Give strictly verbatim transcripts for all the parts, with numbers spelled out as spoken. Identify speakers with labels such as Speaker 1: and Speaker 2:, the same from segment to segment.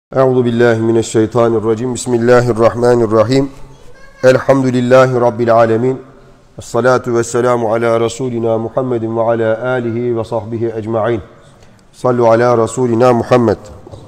Speaker 1: Euzu billahi mineşşeytanirracim. Bismillahirrahmanirrahim. Elhamdülillahi rabbil alamin. Essalatu vesselamu ala rasulina Muhammedin ve ala alihi ve sahbihi ecmaîn. Sallu ala rasulina Muhammed.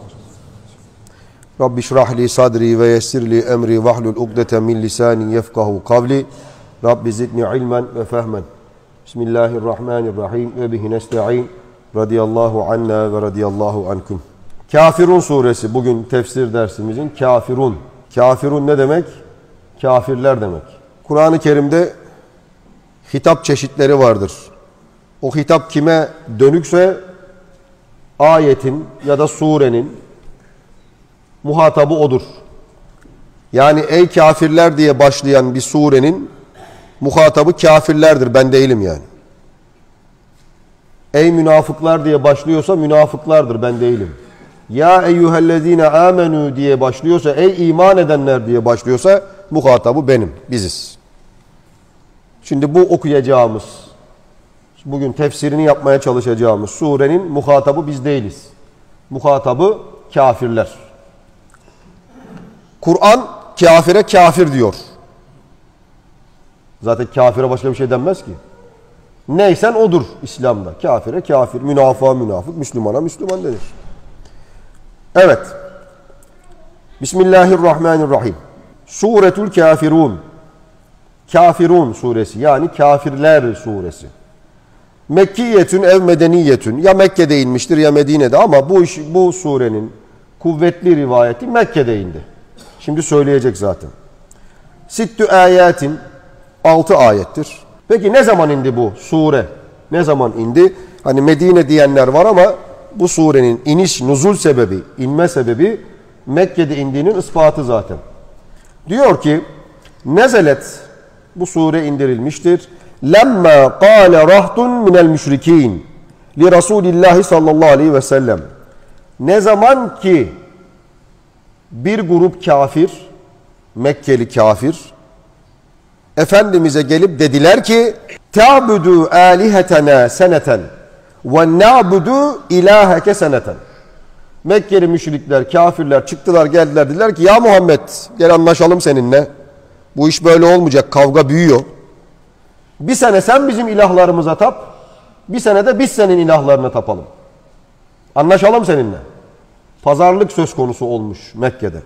Speaker 1: Rabbi şrah li sadri ve yessir li emri vahlul ukdeten min lisani yefkahu kavli. Rabbi zidni ilmen ve fehmen. Bismillahirrahmanirrahim ve bihi nesta'in. Radiyallahu anna ve radiyallahu ankum. Kafirun suresi bugün tefsir dersimizin. Kafirun. Kafirun ne demek? Kafirler demek. Kur'an-ı Kerim'de hitap çeşitleri vardır. O hitap kime dönükse ayetin ya da surenin muhatabı odur. Yani ey kafirler diye başlayan bir surenin muhatabı kafirlerdir. Ben değilim yani. Ey münafıklar diye başlıyorsa münafıklardır. Ben değilim. Ya eyyühellezine amenu diye başlıyorsa, ey iman edenler diye başlıyorsa muhatabı benim, biziz. Şimdi bu okuyacağımız, bugün tefsirini yapmaya çalışacağımız surenin muhatabı biz değiliz. Muhatabı kafirler. Kur'an kafire kafir diyor. Zaten kafire başka bir şey denmez ki. Neysen odur İslam'da. Kafire kafir, münafığa münafık, Müslümana Müslüman denir. Evet. Bismillahirrahmanirrahim. Suretül Kafirun. Kafirun suresi, yani Kafirler suresi. Mekkiyetün ev medeniyetün. Ya Mekke'de inmiştir ya Medine'de, ama bu iş, bu surenin kuvvetli rivayeti Mekke'de indi. Şimdi söyleyecek zaten. Sittü ayetin, altı ayettir. Peki ne zaman indi bu sure? Ne zaman indi? Hani Medine diyenler var ama bu surenin iniş, nuzul sebebi, inme sebebi Mekke'de indiğinin ispatı zaten. Diyor ki, nezelet, bu sure indirilmiştir. Lemma qâle rahtun minel müşrikîn li Resulillahi sallallahu aleyhi ve sellem. Ne zaman ki bir grup kafir, Mekkeli kafir, Efendimiz'e gelip dediler ki, ta'budu âlihetena seneten ve na'budu ilâheke seneten. Mekkeli müşrikler, kafirler çıktılar, geldiler, dediler ki, ya Muhammed gel anlaşalım seninle. Bu iş böyle olmayacak, kavga büyüyor. Bir sene sen bizim ilahlarımıza tap, bir sene de biz senin ilahlarına tapalım. Anlaşalım seninle. Pazarlık söz konusu olmuş Mekke'de.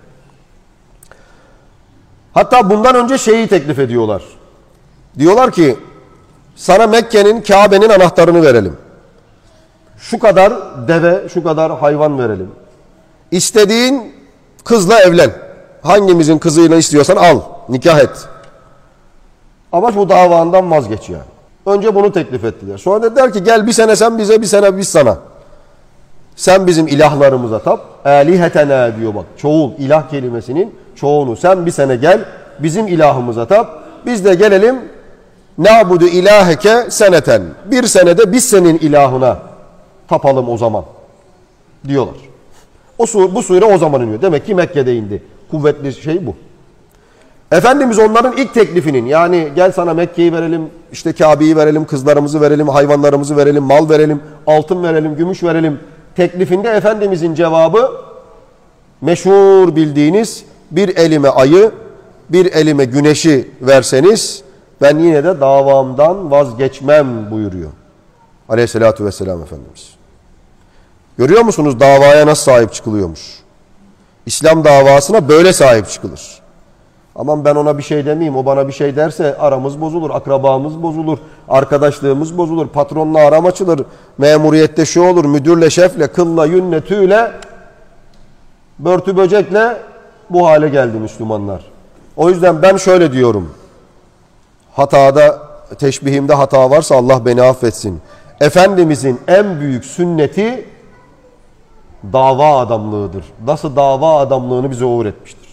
Speaker 1: Hatta bundan önce şeyi teklif ediyorlar. Diyorlar ki, sana Mekke'nin, Kabe'nin anahtarını verelim. Şu kadar deve, şu kadar hayvan verelim. İstediğin kızla evlen. Hangimizin kızıyla istiyorsan al, nikah et. Ama bu davandan vazgeç yani. Önce bunu teklif ettiler. Sonra dediler ki, gel bir sene sen bize, bir sene biz sana. Sen bizim ilahlarımıza tap. Âlihetena diyor bak. Çoğul, ilah kelimesinin çoğunu. Sen bir sene gel, bizim ilahımıza tap. Biz de gelelim, na'budu ilâheke seneten. Bir senede biz senin ilahına tapalım o zaman diyorlar. O sur, bu sure o zaman iniyor. Demek ki Mekke'de indi. Kuvvetli şey bu. Efendimiz onların ilk teklifinin, yani gel sana Mekke'yi verelim, işte Kabe'yi verelim, kızlarımızı verelim, hayvanlarımızı verelim, mal verelim, altın verelim, gümüş verelim teklifinde Efendimizin cevabı meşhur bildiğiniz, bir elime ayı, bir elime güneşi verseniz ben yine de davamdan vazgeçmem buyuruyor. Aleyhissalatü vesselam Efendimiz. Görüyor musunuz davaya nasıl sahip çıkılıyormuş? İslam davasına böyle sahip çıkılır. Aman ben ona bir şey demeyeyim, o bana bir şey derse aramız bozulur, akrabamız bozulur, arkadaşlığımız bozulur, patronla aram açılır, memuriyette şu olur, müdürle, şefle, kılla, yünle, tüyle, börtü böcekle bu hale geldi Müslümanlar. O yüzden ben şöyle diyorum, hatada, teşbihimde hata varsa Allah beni affetsin. Efendimizin en büyük sünneti dava adamlığıdır. Nasıl dava adamlığını bize o öğretmiştir.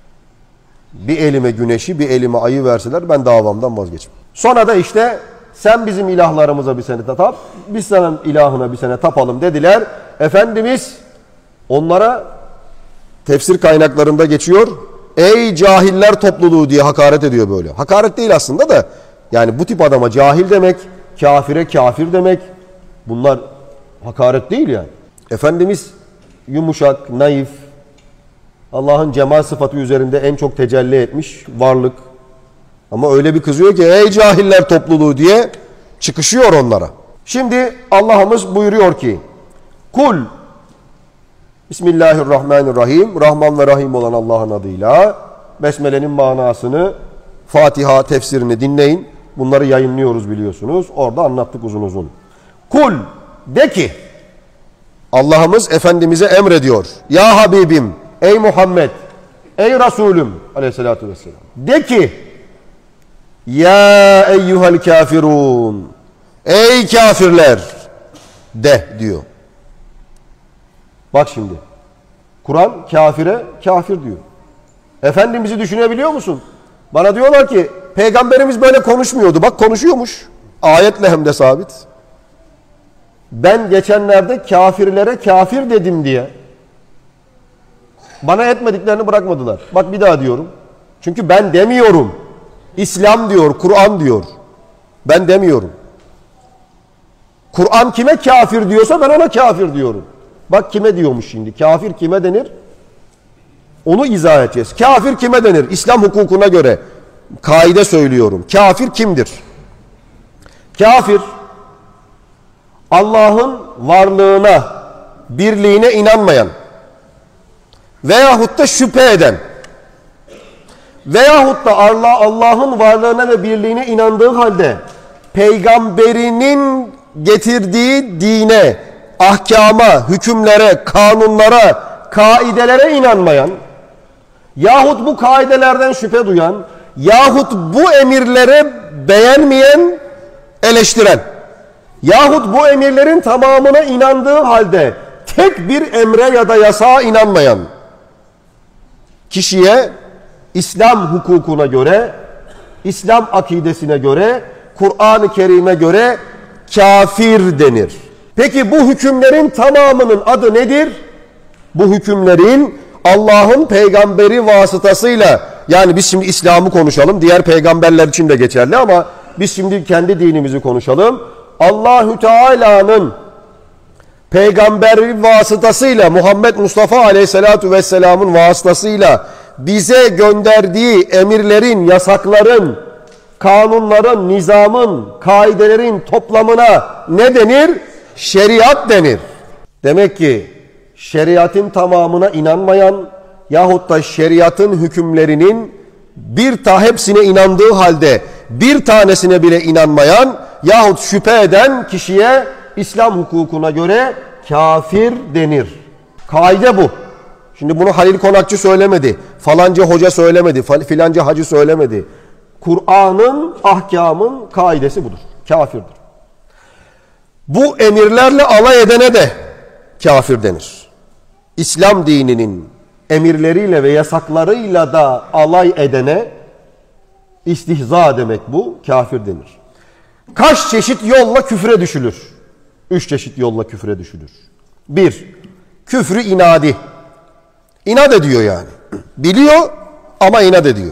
Speaker 1: Bir elime güneşi, bir elime ayı verseler ben davamdan vazgeçmem. Sonra da işte sen bizim ilahlarımıza bir sene tap, biz senin ilahına bir sene tapalım dediler. Efendimiz onlara tefsir kaynaklarında geçiyor. Ey cahiller topluluğu diye hakaret ediyor böyle. Hakaret değil aslında da, yani bu tip adama cahil demek, kafire kafir demek, bunlar hakaret değil yani. Efendimiz yumuşak, naif, Allah'ın cemal sıfatı üzerinde en çok tecelli etmiş varlık. Ama öyle bir kızıyor ki ey cahiller topluluğu diye çıkışıyor onlara. Şimdi Allah'ımız buyuruyor ki kul Bismillahirrahmanirrahim. Rahman ve Rahim olan Allah'ın adıyla. Besmele'nin manasını, Fatiha tefsirini dinleyin. Bunları yayınlıyoruz biliyorsunuz. Orada anlattık uzun uzun. Kul de ki Allah'ımız Efendimiz'e emrediyor. Ya Habibim, ey Muhammed, ey Resulüm aleyhissalatü vesselam. De ki ya eyyuhel kafirun, ey kafirler de diyor. Bak şimdi Kur'an kafire kafir diyor. Efendimiz'i düşünebiliyor musun? Bana diyorlar ki peygamberimiz böyle konuşmuyordu. Bak konuşuyormuş. Ayetle hem de sabit. Ben geçenlerde kafirlere kafir dedim diye bana etmediklerini bırakmadılar. Bak bir daha diyorum. Çünkü ben demiyorum. İslam diyor, Kur'an diyor. Ben demiyorum. Kur'an kime kafir diyorsa ben ona kafir diyorum. Bak kime diyormuş şimdi. Kafir kime denir? Onu izah edeceğiz. Kafir kime denir? İslam hukukuna göre kaide söylüyorum. Kafir kimdir? Kafir Allah'ın varlığına, birliğine inanmayan veyahut da şüphe eden veyahut da Allah Allah'ın varlığına ve birliğine inandığı halde peygamberinin getirdiği dine, ahkama, hükümlere, kanunlara, kaidelere inanmayan yahut bu kaidelerden şüphe duyan yahut bu emirleri beğenmeyen, eleştiren yahut bu emirlerin tamamına inandığı halde tek bir emre ya da yasağa inanmayan kişiye İslam hukukuna göre, İslam akidesine göre, Kur'an-ı Kerim'e göre kafir denir. Peki bu hükümlerin tamamının adı nedir? Bu hükümlerin Allah'ın peygamberi vasıtasıyla, yani biz şimdi İslam'ı konuşalım, diğer peygamberler için de geçerli ama biz şimdi kendi dinimizi konuşalım. Allahü Teala'nın peygamberi vasıtasıyla, Muhammed Mustafa Aleyhisselatü Vesselam'ın vasıtasıyla bize gönderdiği emirlerin, yasakların, kanunların, nizamın, kaidelerin toplamına ne denir? Şeriat denir. Demek ki şeriatın tamamına inanmayan yahut da şeriatın hükümlerinin bir ta hepsine inandığı halde bir tanesine bile inanmayan yahut şüphe eden kişiye İslam hukukuna göre kafir denir. Kaide bu. Şimdi bunu Halil Konakçı söylemedi. Falanca hoca söylemedi. Filanca hacı söylemedi. Kur'an'ın, ahkamın kaidesi budur. Kafirdir. Bu emirlerle alay edene de kafir denir. İslam dininin emirleriyle ve yasaklarıyla da alay edene istihza demek bu, kafir denir. Kaç çeşit yolla küfre düşülür? Üç çeşit yolla küfre düşülür. Bir, küfrü inadi. İnat ediyor yani. Biliyor ama inat ediyor.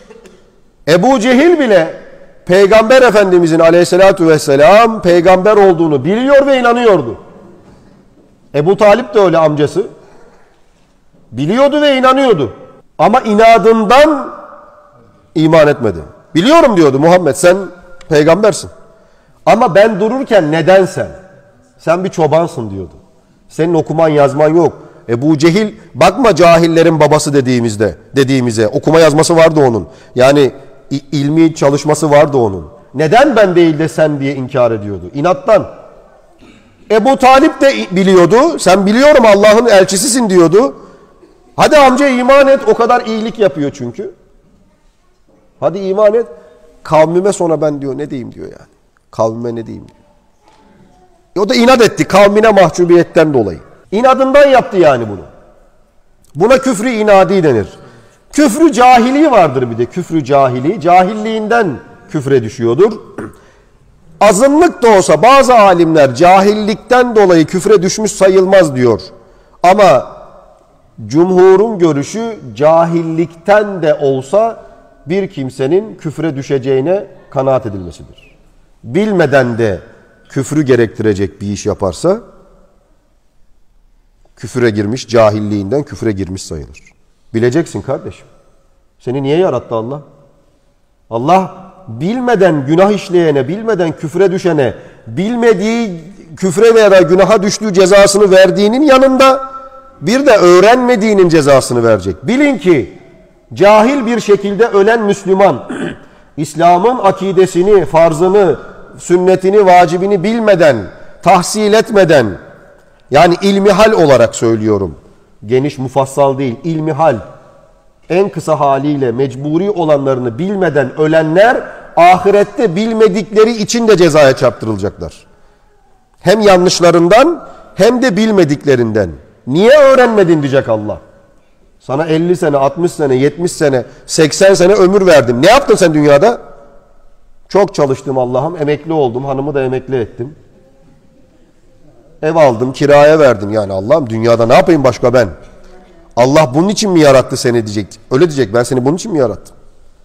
Speaker 1: Ebu Cehil bile Peygamber Efendimizin aleyhissalatü vesselam peygamber olduğunu biliyor ve inanıyordu. Ebu Talip de öyle, amcası. Biliyordu ve inanıyordu. Ama inadından iman etmedi. Biliyorum diyordu, Muhammed sen peygambersin. Ama ben dururken neden sen? Sen bir çobansın diyordu. Senin okuman yazman yok. Ebu Cehil, bakma cahillerin babası dediğimizde, dediğimize okuma yazması vardı onun. Yani ilmi çalışması vardı onun. Neden ben değil de sen diye inkar ediyordu. İnattan. Ebu Talip de biliyordu. Sen biliyorum Allah'ın elçisisin diyordu. Hadi amca iman et, o kadar iyilik yapıyor çünkü. Hadi iman et. Kavmime sonra ben diyor ne diyeyim diyor yani. Kavmime ne diyeyim diyor. E o da inat etti kavmine mahcubiyetten dolayı. İnadından yaptı yani bunu. Buna küfrü inadi denir. Küfrü cahili vardır bir de, küfrü cahili. Cahilliğinden küfre düşüyordur. Azınlık da olsa bazı alimler cahillikten dolayı küfre düşmüş sayılmaz diyor. Ama cumhurun görüşü cahillikten de olsa bir kimsenin küfre düşeceğine kanaat edilmesidir. Bilmeden de küfrü gerektirecek bir iş yaparsa küfüre girmiş, cahilliğinden küfüre girmiş sayılır. Bileceksin kardeşim. Seni niye yarattı Allah? Allah bilmeden günah işleyene, bilmeden küfre düşene, bilmediği küfre veya da günaha düştüğü cezasını verdiğinin yanında bir de öğrenmediğinin cezasını verecek. Bilin ki cahil bir şekilde ölen Müslüman, İslam'ın akidesini, farzını, sünnetini, vacibini bilmeden, tahsil etmeden, yani ilmihal olarak söylüyorum, geniş mufassal değil, ilmihal, en kısa haliyle mecburi olanlarını bilmeden ölenler ahirette bilmedikleri için de cezaya çarptırılacaklar. Hem yanlışlarından hem de bilmediklerinden. Niye öğrenmedin diyecek Allah. Sana elli sene, altmış sene, yetmiş sene, seksen sene ömür verdim. Ne yaptın sen dünyada? Çok çalıştım Allah'ım, emekli oldum, hanımı da emekli ettim. Ev aldım, kiraya verdim. Yani Allah'ım dünyada ne yapayım başka ben? Allah bunun için mi yarattı seni diyecek. Öyle diyecek, ben seni bunun için mi yarattım?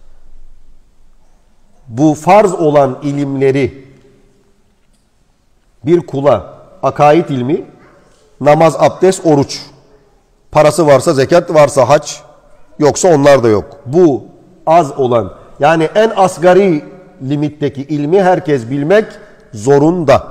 Speaker 1: Bu farz olan ilimleri bir kula, akaid ilmi, namaz, abdest, oruç, parası varsa zekat, varsa hac, yoksa onlar da yok. Bu az olan, yani en asgari limitteki ilmi herkes bilmek zorunda.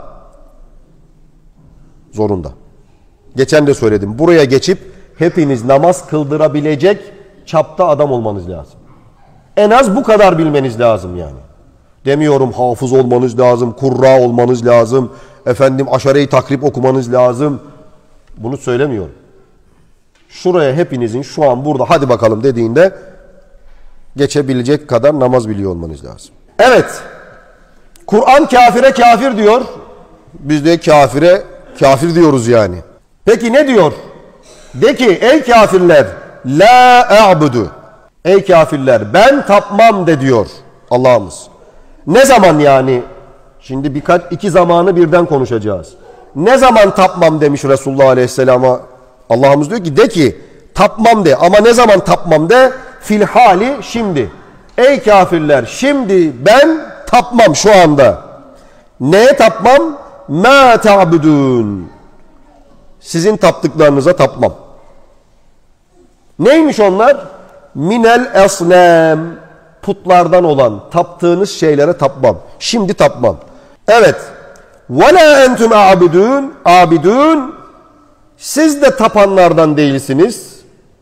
Speaker 1: Zorunda. Geçen de söyledim. Buraya geçip hepiniz namaz kıldırabilecek çapta adam olmanız lazım. En az bu kadar bilmeniz lazım yani. Demiyorum hafız olmanız lazım, kurra olmanız lazım, efendim aşare-i takrib okumanız lazım. Bunu söylemiyorum. Şuraya hepinizin şu an burada hadi bakalım dediğinde geçebilecek kadar namaz biliyor olmanız lazım. Evet. Kur'an kafire kafir diyor. Biz de kafire kafir diyoruz yani. Peki ne diyor? De ki ey kafirler la a'budu. Ey kafirler ben tapmam de diyor Allah'ımız. Ne zaman yani? Şimdi birkaç iki zamanı birden konuşacağız. Ne zaman tapmam demiş Resulullah Aleyhisselam'a. Allah'ımız diyor ki de ki tapmam de, ama ne zaman tapmam de? Fil hali şimdi. Ey kafirler şimdi ben tapmam şu anda. Neye tapmam? Ma ta'budun. Sizin taptıklarınıza tapmam. Neymiş onlar? Minel esnem. Putlardan olan taptığınız şeylere tapmam. Şimdi tapmam. Evet. Ve la entum abidun. Abidun. Siz de tapanlardan değilsiniz.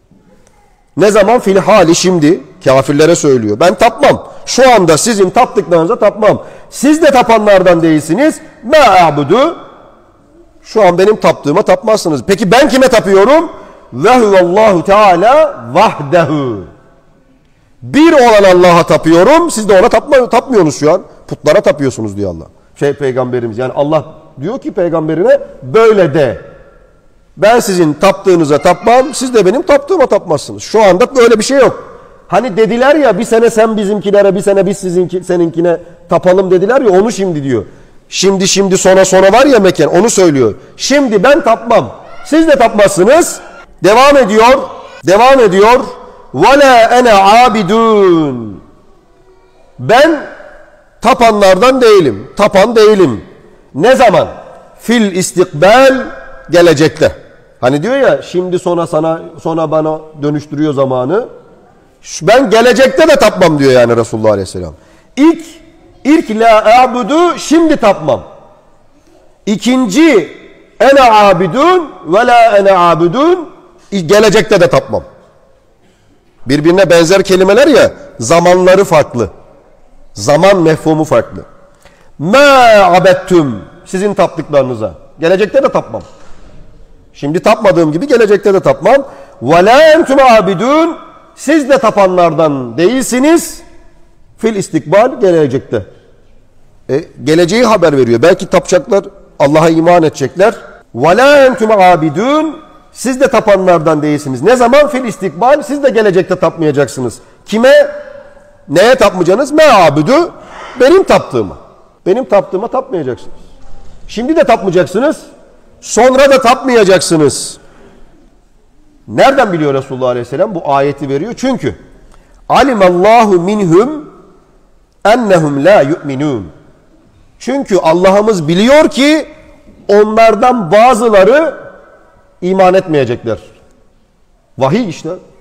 Speaker 1: Ne zaman? Fil hali şimdi. Kafirlere söylüyor. Ben tapmam. Şu anda sizin taptıklarınıza tapmam. Siz de tapanlardan değilsiniz. Ma abudu. Şu an benim taptığıma tapmazsınız. Peki ben kime tapıyorum? Ve huvallahu teala vahdehu. Bir olan Allah'a tapıyorum. Siz de ona tapma, tapmıyorsunuz şu an. Putlara tapıyorsunuz diyor Allah. Şey peygamberimiz. Yani Allah diyor ki peygamberine böyle de. Ben sizin taptığınıza tapmam. Siz de benim taptığıma tapmazsınız. Şu anda böyle bir şey yok. Hani dediler ya bir sene sen bizimkilere, bir sene biz sizinki, seninkine tapalım dediler ya, onu şimdi diyor. Şimdi şimdi sonra sonra var ya mekan, onu söylüyor. Şimdi ben tapmam. Siz de tapmazsınız. Devam ediyor. Devam ediyor. وَلَا اَنَا عَابِدُونَ. Ben tapanlardan değilim. Tapan değilim. Ne zaman? Fil istikbal, gelecekte. Hani diyor ya şimdi sonra sana sonra bana dönüştürüyor zamanı. Ben gelecekte de tapmam diyor yani Resulullah Aleyhisselam. İlk, ilk la a'budu, şimdi tapmam. İkinci ene abidun ve la ene abidun, gelecekte de tapmam. Birbirine benzer kelimeler ya, zamanları farklı. Zaman mefhumu farklı. Ma abettum, sizin taptıklarınıza. Gelecekte de tapmam. Şimdi tapmadığım gibi gelecekte de tapmam. Ve la entum abidun, siz de tapanlardan değilsiniz. Fil istikbal, gelecekte. E, geleceği haber veriyor. Belki tapacaklar, Allah'a iman edecekler. Ve la entum abidun, siz de tapanlardan değilsiniz. Ne zaman? Fil istikbal, siz de gelecekte tapmayacaksınız. Kime? Neye tapmayacaksınız? Me abudu, benim taptığıma. Benim taptığıma tapmayacaksınız. Şimdi de tapmayacaksınız. Sonra da tapmayacaksınız. Nereden biliyor Resulullah Aleyhisselam? Bu ayeti veriyor. Çünkü alimallahu minhum ennehum la yu'minun. Çünkü Allah'ımız biliyor ki onlardan bazıları iman etmeyecekler. Vahiy işte.